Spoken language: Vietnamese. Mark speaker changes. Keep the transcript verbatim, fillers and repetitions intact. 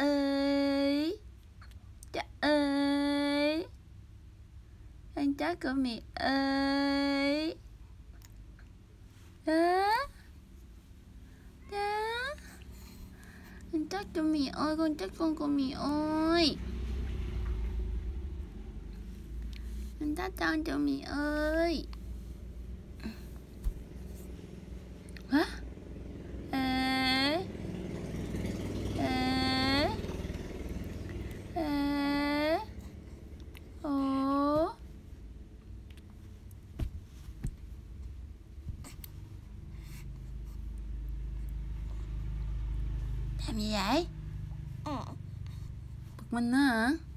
Speaker 1: ơi, cha ơi, con chó của mẹ ơi. Đó, đó, con chó của mẹ ơi, con chó con của mẹ ơi, con chó con của mẹ ơi. Hả? Ê, ê, ê, ồ. Làm gì vậy?
Speaker 2: Ừ.
Speaker 1: Bực mình nữa hả?